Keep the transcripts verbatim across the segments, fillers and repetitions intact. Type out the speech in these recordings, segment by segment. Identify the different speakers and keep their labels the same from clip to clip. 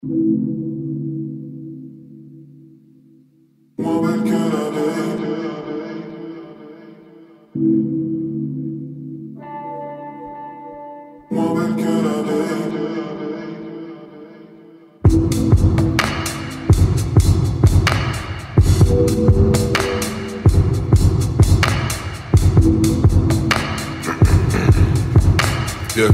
Speaker 1: Moins belle que la veille, moins belle que la veille. Yeah.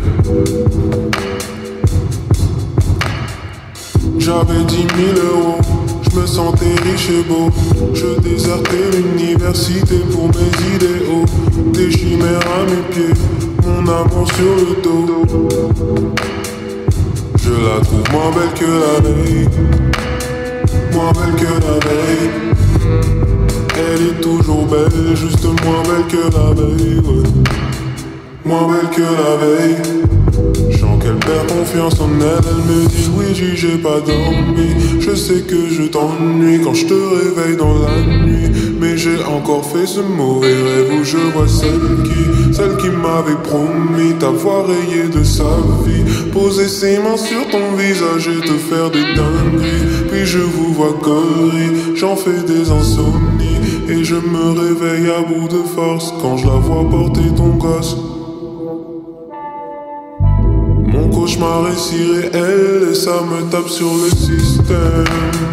Speaker 1: J'avais dix mille euros, je me sentais riche et beau. Je désertais l'université pour mes idéaux. Des chimères à mes pieds, mon amour sur le dos. Je la trouve moins belle que la veille, moins belle que la veille. Elle est toujours belle, juste moins belle que la veille, ouais. Moins belle que la veille. Je sens qu'elle perd confiance en elle. Elle me dit oui, j'ai j'ai pas dormi. Je sais que je t'ennuie quand je te réveille dans la nuit. Mais j'ai encore fait ce mauvais rêve où je vois celle qui, celle qui m'avait promis t'avoir rayé de sa vie. Poser ses mains sur ton visage et te faire des dingueries. Puis je vous vois gaulerie, j'en fais des insomnies. Et je me réveille à bout de force quand je la vois porter ton gosse. Mon cauchemar est si réel et ça me tape sur le système.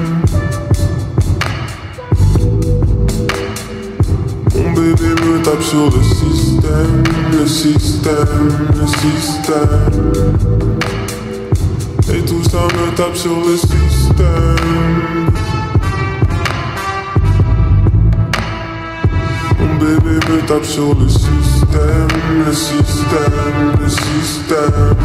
Speaker 1: Mon bébé me tape sur le système, le système, le système. Et tout ça me tape sur le système. Mon bébé me tape sur le système, le système, le système.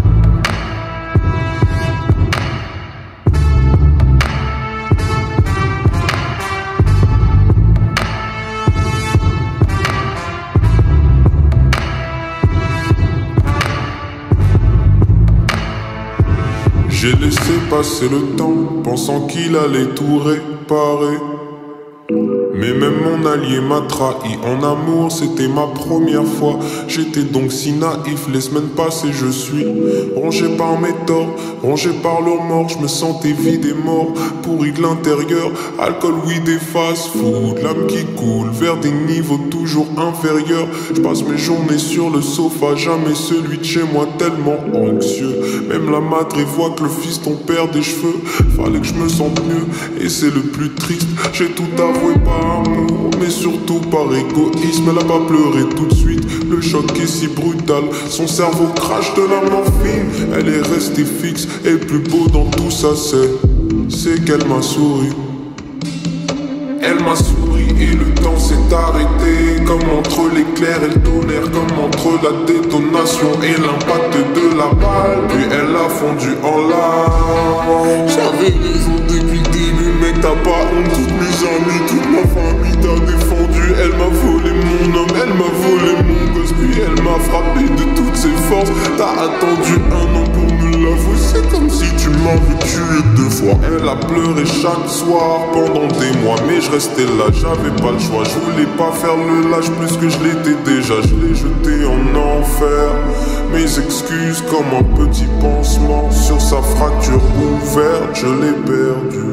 Speaker 1: J'ai laissé passer le temps, pensant qu'il allait tout réparer. Mais même mon allié m'a trahi en amour, c'était ma première fois. J'étais donc si naïf, les semaines passées je suis rongé par mes torts, rongé par leur mort. Je me sentais vide et mort, pourri de l'intérieur. Alcool, weed et fast food, l'âme qui coule vers des niveaux toujours inférieurs. Je passe mes journées sur le sofa, jamais celui de chez moi, tellement anxieux. Même la madre voit que le fiston perd des cheveux. Fallait que je me sente mieux, et c'est le plus triste. J'ai tout avoué par amour, mais surtout par égoïsme. Elle a pas pleuré tout de suite, le choc est si brutal. Son cerveau crache de la morphine. Elle est restée fixe, et le plus beau dans tout ça c'est C'est qu'elle m'a souri. Elle m'a souri et le temps s'est arrêté. Comme entre l'éclair et le tonnerre, comme entre la détonation et l'impact de la balle. Puis elle a fondu en larmes. J'avais raison depuis le début, mais t'as pas honte. Toutes mes amies, toute ma famille t'a défendu. Elle m'a volé mon homme, elle m'a volé mon gosse. Puis elle m'a frappé de toutes ses forces. T'as attendu un an pour me l'avouer. C'est comme si tu m'avais tué deux fois. Elle a pleuré chaque soir pendant des mois, mais je restais là, j'avais pas le choix. Je voulais pas faire le lâche plus que je l'étais déjà. Je l'ai jeté en enfer. Mes excuses comme un petit pansement sur sa fracture ouverte, je l'ai perdu.